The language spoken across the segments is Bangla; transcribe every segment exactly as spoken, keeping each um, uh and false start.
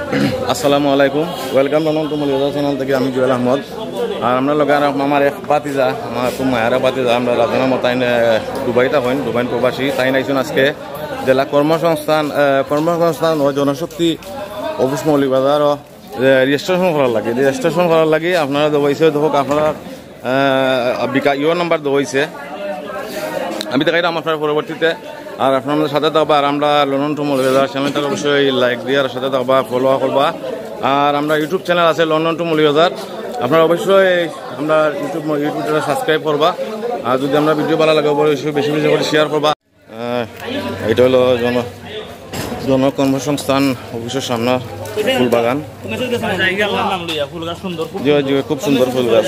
আসসালামু আলাইকুম, welcome London to Molibazar channel থেকে আমি জুয়েল আহমদ। আর আমরা লগে আমার এক পাতিজা, আমার খুব মায়ারা পাতিজা, আমরা রাজনা মতাইন দুবাই থাকেন, দুবাই প্রবাসী। তাই নাইছেন আজকে জেলা কর্মসংস্থান কর্মসংস্থান ও জনশক্তি অফিস মলিবাজার রেজিস্ট্রেশন করার লাগে। রেজিস্ট্রেশন করার লাগে আপনারা দেওয়াইছে, দেখুক আপনারা বিকা ইউর নাম্বার দেওয়াইছে। আমি দেখাইলাম আপনার পরবর্তীতে। আর আপনাদের সাথে থাকবা, আর আমরা লন্ডন টু মলিবাজার চ্যানেলটাকে অবশ্যই লাইক দিয়ে আর সাথে থাকবা, ফলো করবা। আর আমরা ইউটিউব চ্যানেল আছে লন্ডন টু মলিবাজার, আপনারা অবশ্যই আমরা ইউটিউব ইউটিউবটা সাবস্ক্রাইব করবা। আর যদি আমরা ভিডিও ভালো লাগে অবশ্যই বেশি বেশি করে শেয়ার করবা। এটা হলো জন জনকর্মসংস্থান অফিসের সামনে ফুল বাগান, খুব সুন্দর ফুল গাছ।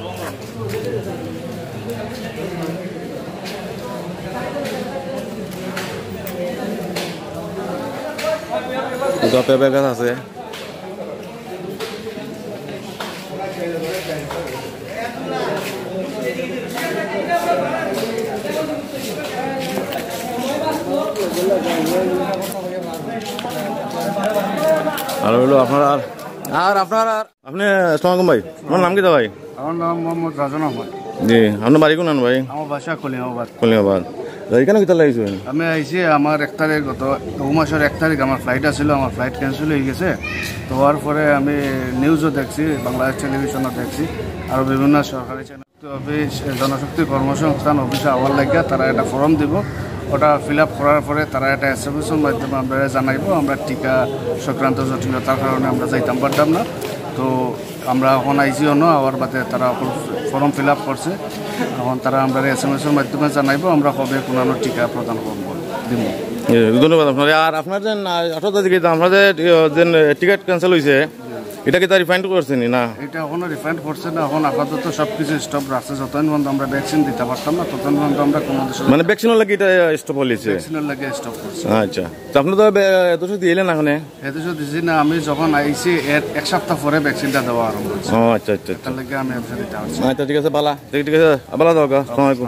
পেঁপে গাছ আছে, আর হইলো আপনার আর আর আপনার আর আপনি আসসালামু ভাই, আমার নাম কি দা ভাই? আমার নাম মোহাম্মদ রাজন আহমদ। জি, আপনার বাড়ি কোন ভাই? আমার বাসা কলিমাবাদ। কলিমাবাদ এখানে কোথায় লাগিয়েছেন? আমি আইসি আমার এক তারিখ গত দু মাসের এক তারিখ আমার ফ্লাইট আছিল, আমার ফ্লাইট ক্যান্সেল হয়ে গেছে। তো হওয়ার পরে আমি নিউজও দেখছি, বাংলাদেশ টেলিভিশনও দেখছি, আর বিভিন্ন সরকারি চ্যানেল অফিস জনশক্তি কর্মসংস্থান অফিসে আওয়ার লাগিয়া তারা একটা ফর্ম দিব। ওটা ফিল আপ করার পরে তারা একটা এসএমএসের মাধ্যমে আমরা জানাইব আমরা টিকা সংক্রান্ত জটিলতার কারণে আমরা যাইতাম পারতাম না। তো আমরা এখন আইসিও ন আওয়ার বাদে তারা ফর্ম ফিল আপ করছে, এখন তারা আমরা এসএমএসের মাধ্যমে জানাইব আমরা কবে কোনো টিকা প্রদান করব দিব। ধন্যবাদ আপনার। আর আপনার যে আঠারো তারিখে আপনাদের যে টিকিট ক্যান্সেল হয়েছে, এটা কি তার রিফান্ড করছেন না? এটা এখনো রিফান্ড করছে না, এখন আপাতত সব কিছু স্টপ রাখছে। যতদিন পর্যন্ত আমরা ভ্যাকসিন দিতে পারতাম না ততদিন পর্যন্ত আমরা কোনো দেশে মানে ভ্যাকসিনের লাগে এটা স্টপ হয়েছে, ভ্যাকসিনের লাগে স্টপ করছে। আচ্ছা, তো আপনি তো এত দিলেন না? এখানে এত দিছি না, আমি যখন আইসি এর এক সপ্তাহ পরে ভ্যাকসিনটা দেওয়া আরম্ভ করছি। ও আচ্ছা আচ্ছা, তার লাগে আমি ব্যবসা দিতে পারছি। আচ্ছা ঠিক আছে, বালা ঠিক আছে, বালা দাও। আসসালামু আলাইকুম।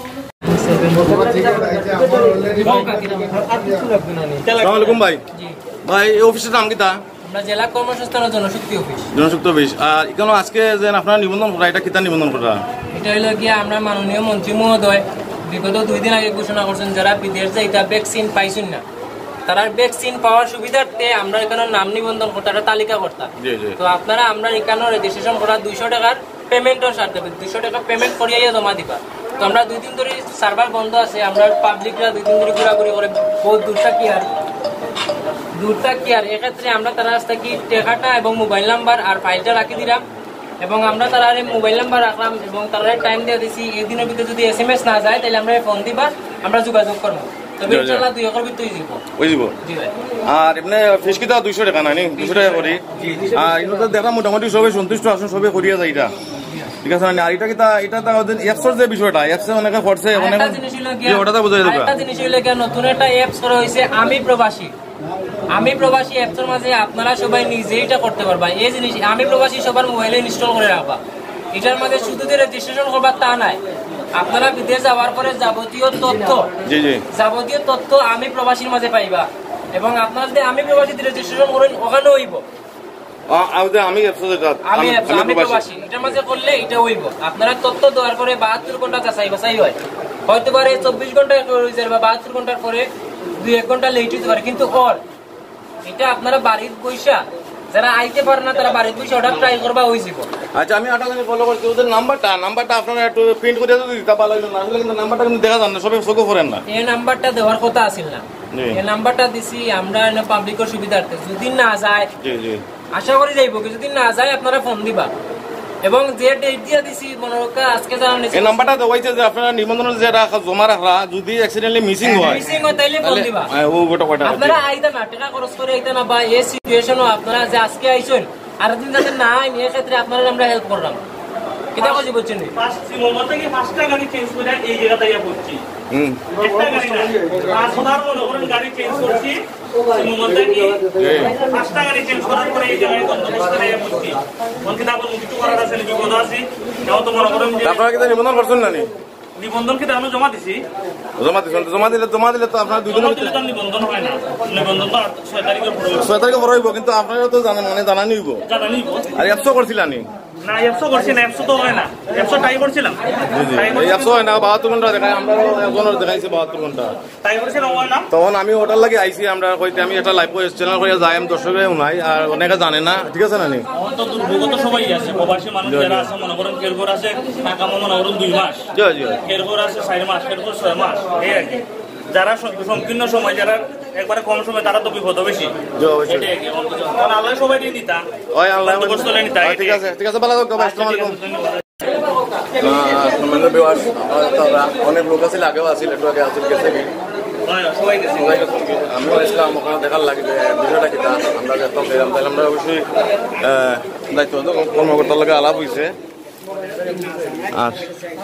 আসসালামু আলাইকুম ভাই। ভাই এই অফিসের নাম কি তা? আমরা জেলা কর্মসংস্থান ও জনশক্তি অফিস। জনশক্তি অফিস। আর এখানে আজকে যে আপনারা নিবন্ধন করা, এটা কিতা নিবন্ধন করা? এটা হইল গিয়া আমরা মাননীয় মন্ত্রী মহোদয় বিগত দুই দিন আগে ঘোষণা করছেন যারা বিদেশ যাইতা ভ্যাকসিন পাইছেন না, তারা ভ্যাকসিন পাওয়ার সুবিধার্থে আমরা এখানে নাম নিবন্ধন করতে একটা তালিকা করতাম। তো আপনারা আমরা এখানে রেজিস্ট্রেশন করা দুইশো টাকার পেমেন্টও সার দেবেন, দুইশো টাকা পেমেন্ট করিয়া জমা দিবা। তো আমরা দুই দিন ধরে সার্ভার বন্ধ আছে, আমরা পাবলিকরা দুই দিন ধরে ঘোরাঘুরি করে বহুত দূরটা কি আর দূরটা কি আর এক্ষেত্রে আমরা তারা রাস্তা কি টাকাটা এবং মোবাইল নাম্বার আর ফাইলটা রাখি দিলাম, এবং আমরা তারা মোবাইল নাম্বার রাখলাম এবং তারা টাইম দিয়ে দিছি। এই দিনের ভিতরে যদি এস এম এস না যায় তাহলে আমরা ফোন দিবা, আমরা যোগাযোগ করবো। তবে ইনশাআল্লাহ দুই একর ভিতরে দিব বুঝিব। জি ভাই। আর এমনি ফিস কি তো দুইশো টাকা নাই, দুইশো টাকা করি। আর এটা দেখা মোটামুটি সবাই সন্তুষ্ট আসুন, সবাই করিয়া যায় এটা, ঠিক আছে। আর এটা কি এটা অ্যাপসের যে বিষয়টা, অ্যাপসে অনেকে করছে, অনেকে ওটাতে বুঝাই দেবে। একটা জিনিস হইলে নতুন একটা অ্যাপস করা হয়েছে আমি প্রবাসী। আমি প্রবাসী অ্যাপসের মাঝে আপনারা সবাই নিজে এটা করতে পারবা। এই জিনিস আমি প্রবাসী সবার মোবাইলে ইনস্টল করে রাখবা। এটার মাঝে শুধু যে রেজিস্ট্রেশন করবা তা নাই, আপনারা বিদেশ যাওয়ার পরে যাবতীয় তথ্য যাবতীয় তথ্য আমি প্রবাসীর মাঝে পাইবা, এবং আপনারা যদি আমি প্রবাসী রেজিস্ট্রেশন করেন ওখানে হইব আমি প্রবাসী। এটার মাঝে করলে এটা হইব। আপনারা তথ্য দেওয়ার পরে বাহাত্তর ঘন্টা যাচাই বাছাই হয়, হয়তো পারে চব্বিশ ঘন্টায় বা বাহাত্তর ঘন্টার পরে দুই এক ঘন্টা লেট হইতে পারে, কিন্তু অল এটা আপনারা বাড়ির পয়সা যারা আইতে পারে না তারা বাড়ির পয়সা ওটা ট্রাই করবা হয়ে যাব। আচ্ছা, আমি আটা দিন ফলো করছি ওদের নাম্বারটা নাম্বারটা আপনারা একটু প্রিন্ট করে দিতে ভালো হলো না, আসলে কিন্তু নাম্বারটা কিন্তু দেখা যান না, সবাই চোখে করেন না। এই নাম্বারটা দেওয়ার কথা আছিল না, এই নাম্বারটা দিছি আমরা পাবলিকের সুবিধার্থে। যদি না যায়, জি জি আশা করি যাইব, যদি না যায় আপনারা ফোন দিবা। এবং যে ডেট দিয়া দিছি মনে রাখা আজকে জানা নেই, এই নাম্বারটা দেওয়াইছে যে আপনারা নিবন্ধনের যে রাখা জমা রাখা যদি অ্যাক্সিডেন্টলি মিসিং হয় মিসিং হয় তাইলে ফোন দিবা। ও গোটা কয়টা আপনারা আইতা না টাকা খরচ করে আইতা না, বা এই সিচুয়েশনও আপনারা যে আজকে আইছেন আর দিন যাতে না আই, এই ক্ষেত্রে আপনারা আমরা হেল্প করলাম। কিটা কইছি বলছেন পাঁচ সিমোর থেকে পাঁচটা গাড়ি চেঞ্জ করে এই জায়গাতে আইয়া পড়ছি। হুম একটা গাড়ি না পাঁচ হাজার মনে করেন গাড়ি চেঞ্জ করছি, সিমোর থেকে পাঁচটা গাড়ি চেঞ্জ করার পরে এই জায়গায় বন্দোবস্ত আইয়া পড়ছি। কোন কিটা বলুন কিছু করার আছে নাকি? বিপদ আছে, যাও তো মনে করেন আপনারা কি নিবন্ধন করছেন না নি? নিবন্ধন কি আমি জমা দিছি জমা দিছেন জমা দিলে জমা দিলে তো আপনার দুই দিনের ভিতরে নিবন্ধন হয় না নিবন্ধন তো ছয় তারিখের পরে ছয় তারিখে পরে হইব কিন্তু আপনারা তো জানেন মানে জানা নিব জানা নিব আর একশো করছিলানি না একশো করছি না একশো তো হয় না একশো টাই করছিলাম এই একশো হয় না বাহাত্তর ঘন্টা দেখাই আমরা একজনের দেখাইছি বাহাত্তর ঘন্টা টাই করছিলাম হয় না তখন আমি ওটার লাগে আইসি আমরা কইতে আমি একটা লাইভ চ্যানেল করে যাই আমি দর্শকে নাই আর অনেকে জানে না ঠিক আছে না নি তো দুর্ভোগ তো সবাই আছে প্রবাসী মানুষ যারা আছে মনে করেন কেরগর আছে টাকা মনে করেন দুই মাস জি জি কেরগর আছে চার মাস কেরগর ছয় মাস এই আর কি যারা সংকীর্ণ সময় যারা একবারে কম সময় তারা তো বিপদ বেশি আল্লাহ সবাই নিতা ঠিক আছে ঠিক আছে ভালো থাকো আসসালামু আলাইকুম অনেক লোক আছে আগেও আছিল একটু আগে আছিল গেছে আমিও আসলাম ওখানে দেখার লাগে যে বিষয়টা কিনা আমরা দেখতাম তাহলে আমরা অবশ্যই দায়িত্ব কর্মকর্তার লগে আলাপ হয়েছে আর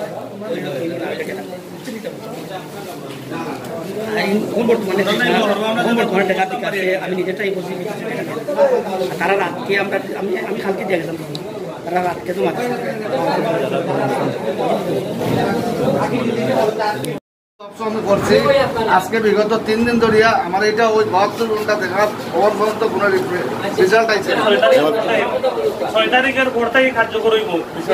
আমি নিজেটাই বলছি তারা রাতকে আমরা আমি আমি কালকে দিয়ে গেলাম তারা রাতকে তো মাত্র করছি আজকে বিগত তিন দিন ধরিয়া আমার এটা ওই বাহাত্তর ঘন্টা দেখার খবর পর্যন্ত কোন রেজাল্ট আইছে ছয় তারিখের পর থেকে কার্যকর হইব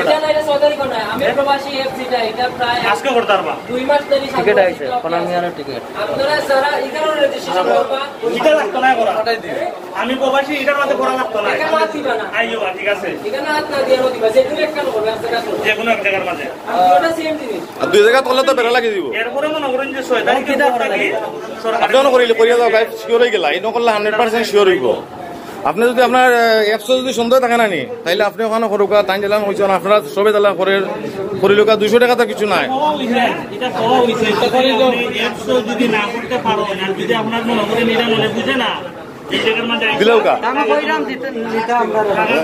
আজকে করতে পারবা দুই মাস ধরে টিকিট আইছে কোনামিয়ার টিকিট আপনারা যারা এখানে রেজিস্ট্রেশন করবা এটা লাগতো না করা আমি প্রবাসী এটার মধ্যে করা লাগতো না এটা মাত দিবা না আইও ঠিক আছে এখানে হাত না দিয়ে দিবা যে তুমি একটা করবে একটা যে কোনো এক জায়গার মাঝে ওটা সেম জিনিস আর দুই জায়গা তলে তো বেরা লাগি দিব এরপরে মনে করেন যে ছয় তারিখে করা লাগে সরকার আপনি করিলে করিয়া দাও গাইড শিওর হই গেলা ইনো করলে হান্ড্রেড পার্সেন্ট শিওর হইব আপনি যদি আপনার অ্যাপস যদি সুন্দর থাকে না নি তাইলে আপনি ওখানে করুকা তাই দিলাম হইছে না আপনারা সবে দিলা করে করিলুকা দুইশো টাকা তো কিছু নাই এটা কওয়া হইছে এটা করে অ্যাপস যদি না করতে পারো আর যদি আপনার মনে করে নিরা মনে বুঝে না এই জায়গার মধ্যে দিলাউকা আমি কইরাম দিতে নিতে আমরা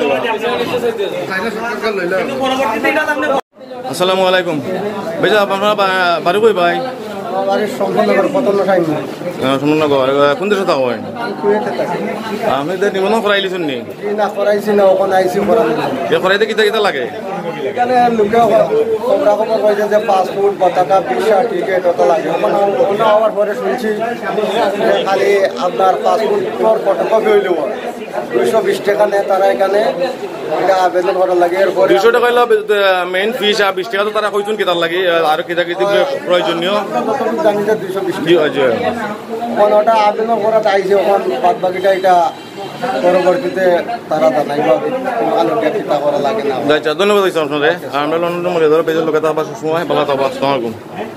কিন্তু পরবর্তীতে এটা আপনি আসসালামু আলাইকুম ভাইজা আপনারা বাড়ি কই ভাই বাড়ির সম্পূর্ণ পতন টাইম সম্পূর্ণনগর কোন দেশে থাকো আপনি তো নিবন্ধন করাইলিছেন নি না করাইছি না ওখানে আইসি করা এ করাইতে কিতা কিতা লাগে এখানে লোকে খবরা খবর কইছে যে পাসপোর্ট পতাকা ভিসা টিকিট ওটা লাগে ওখানে ওখানে আবার পরে শুনছি খালি আপনার পাসপোর্ট ফটোকপি হইলেও দুইশো বিশ টাকা নেয় তারা এখানে এটা আবেদন করার লাগে এরপরে দুইশো টাকা হইলো মেইন ফিস আর বিশ টাকা তো তারা কইছেন কিতার লাগে আর কিতা কিতা প্রয়োজনীয় জানি যে দুইশো বিশ জি জি ওখানে ওটা আবেদন করাতে আইছে ওখানে বাদ বাকিটা এটা পরবর্তীতে তারা জানাইবা কিতা করা লাগে না আচ্ছা ধন্যবাদ আপনাদের আমরা লন্ডন মরিয়াদার পেজের লোক আবার সময় ভালো থাকবো আসসালামু আলাইকুম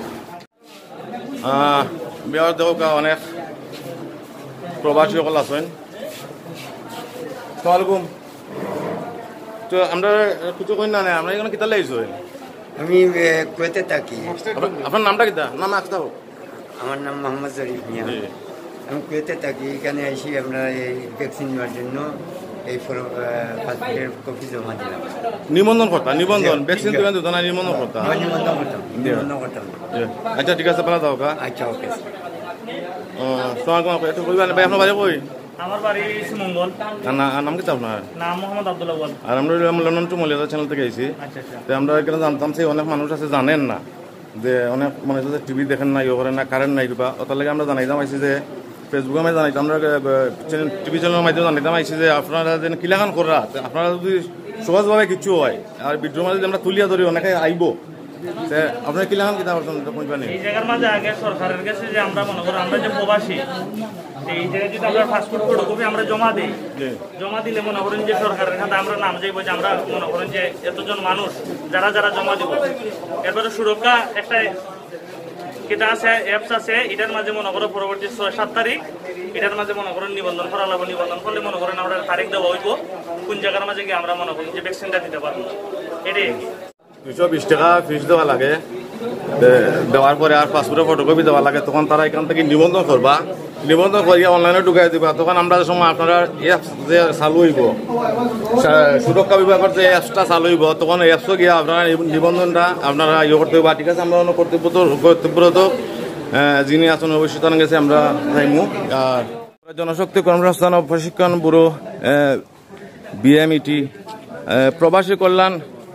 বিহার দেখা অনেক প্রবাসী সকল আছেন আসসালামু তো আমরা কিছু কই না আমরা এখানে কিতা লাইছো আমি কুয়েতে থাকি আপনার নামটা কিতা নাম আসতে হোক আমার নাম মোহাম্মদ জরিফ মিয়া আমি কুয়েতে থাকি এখানে এসে আমরা এই ভ্যাকসিন নেওয়ার জন্য এই পাসপোর্টের কপি জমা দিলাম নিবন্ধন করতা নিবন্ধন ভ্যাকসিন দিবেন তো না নিবন্ধন করতা নিবন্ধন করতাম নিবন্ধন করতাম আচ্ছা ঠিক আছে পালা দাও কা আচ্ছা ওকে আসসালামু আলাইকুম একটু কইবেন ভাই আপনার বাড়ি কই আমার বাড়ি শ্রীমঙ্গল না নাম কি আপনার নাম মোহাম্মদ আব্দুল আউয়াল আর আমরা লন্ডন টু মলিয়াদা চ্যানেল থেকে আইছি আচ্ছা আচ্ছা তো আমরা এখানে জানতাম সেই অনেক মানুষ আছে জানেন না যে অনেক মানুষ আছে টিভি দেখেন না ইয়ে করেন না কারেন্ট নাই বা ওটার লাগে আমরা জানাইতাম আইছি যে ফেসবুকে আমি জানাইতাম আমরা টিভি চ্যানেলের মাধ্যমে জানাইতাম আইছি যে আপনারা যেন কিলাখান করা আপনারা যদি সহজভাবে কিছু হয় আর ভিডিওর মাঝে আমরা তুলিয়া ধরি অনেকে আইব আপনার কিলাখান কিতা করছেন এই জায়গার মাঝে আগে সরকারের কাছে যে আমরা মনে করি আমরা যে প্রবাসী এই জায়গায় যদি আমরা পাসপোর্ট ফটোকপি আমরা জমা দিই জমা দিলে মনে করেন যে সরকারের খাতে আমরা নাম যাইব যে আমরা মনে করেন যে এতজন মানুষ যারা যারা জমা দিব এরপরে সুরক্ষা একটা কিতা আছে অ্যাপস আছে এটার মাঝে মনে করো পরবর্তী ছয় সাত তারিখ এটার মাঝে মনে করেন নিবন্ধন করা লাগবে নিবন্ধন করলে মনে করেন আমরা তারিখ দেওয়া হইব কোন জায়গার মাঝে গিয়ে আমরা মনে করি যে ভ্যাকসিনটা দিতে পারবো এটাই দুইশো বিশ টাকা ফিস দেওয়া লাগে দেওয়ার পরে আর পাসপোর্টের ফটোকপি দেওয়া লাগে তখন তারা এখান থেকে নিবন্ধন করবা নিবন্ধন করিয়া অনলাইনে ঢুকাই দিবা তখন আমরা সময় আপনারা অ্যাপস যে চালু হইব সুরক্ষা বিভাগের যে অ্যাপসটা চালু হইব তখন অ্যাপসও গিয়ে আপনারা নিবন্ধনটা আপনারা ইয়ে করতে হইবা ঠিক আছে আমরা কর্তব্য কর্তব্যরত যিনি আছেন অবশ্যই তার কাছে আমরা যাইমু আর জনশক্তি কর্মসংস্থান ও প্রশিক্ষণ ব্যুরো বিএমইটি প্রবাসী কল্যাণ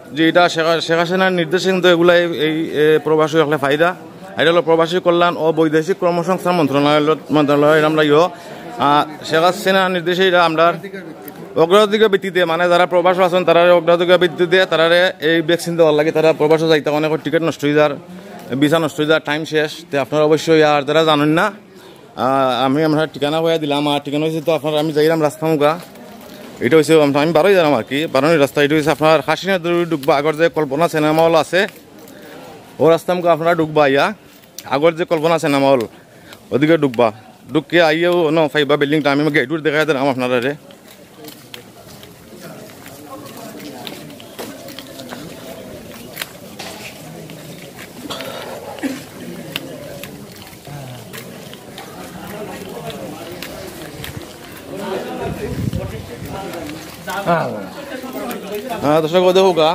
যে এটা শেখ হাসিনার নির্দেশে কিন্তু এগুলাই এই প্রবাসী হলে ফায়দা। এটা হলো প্রবাসী কল্যাণ ও বৈদেশিক কর্মসংস্থান মন্ত্রণালয় মন্ত্রণালয়ের আমরা ইয়ে শেখ হাসিনার নির্দেশে এটা আমরা অগ্রাধিকার ভিত্তিতে মানে যারা প্রবাস আছেন তারা অগ্রাধিকার ভিত্তিতে তারা এই ভ্যাকসিন দেওয়ার লাগে। তারা প্রবাসে যাইতে অনেক টিকিট নষ্ট হয়ে যার, ভিসা নষ্ট হয়ে যার, টাইম শেষ। তো আপনারা অবশ্যই আর যারা জানেন না আমি আমরা ঠিকানা হয়ে দিলাম। আর ঠিকানা হয়েছে তো আপনারা আমি যাইলাম রাস্তা মুখা, এটা হয়েছে আমি বারোই জানাম আর কি বারোই রাস্তা। এটা হচ্ছে আপনার হাসিনা ঢুকবা আগর যে কল্পনা সিনেমা হল আছে ও রাস্তা মুখে আপনারা ঢুকবা আইয়া আগর যে কল্পনা সিনেমা হল ওদিকে ঢুকবা, ঢুকে আইয়াও ন ফাইবা বিল্ডিংটা আমি গেটুর দেখাই দিলাম আপনারা রে। হ্যাঁ দর্শক দেখুকা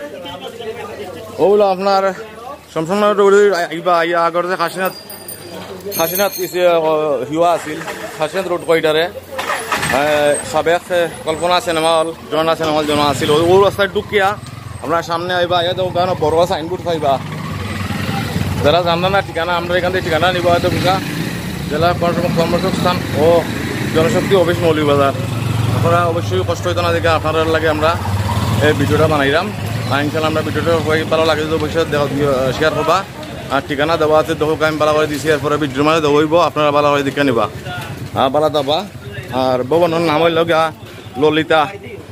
ওগুলো আপনার সমসংনগর আইবা আইয়া আগর যে কাশীনাথ কাশীনাথ হিওয়া আছিল কাশীনাথ রোড কয়টারে সাবেক কল্পনা সিনেমা হল জনা সিনেমা হল জনা আছিল ও রাস্তায় ঢুকিয়া আপনার সামনে আইবা আইয়া তো গান বড় সাইনবোর্ড পাইবা। যারা জানলেন না ঠিকানা আমরা এখান থেকে ঠিকানা নিবা হয়তো বুঝা জেলা কর্মসংস্থান ও জনশক্তি অফিস মৌলভীবাজার। আপনারা অবশ্যই কষ্ট হইতো না দেখে আপনার লাগে আমরা এই ভিডিওটা বানাইলাম। আর ইনশাল্লাহ আমরা ভিডিওটা হয়ে ভালো লাগে যদি অবশ্যই শেয়ার করবা। আর ঠিকানা দেওয়া আছে দেখো আমি ভালো করে দিছি, এরপরে ভিডিওর মানে দেবইব আপনারা ভালো করে দেখে নিবা আর ভালো দাবা। আর ভবনের নাম হইল গা ললিতা,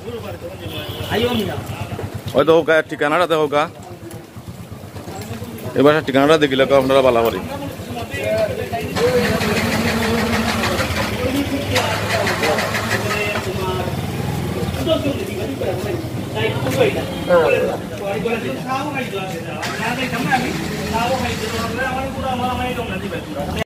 হয়তো হোক ঠিকানাটা দেখো গা এবার ঠিকানাটা দেখিলে আপনারা ভালো করি। হ্যাঁ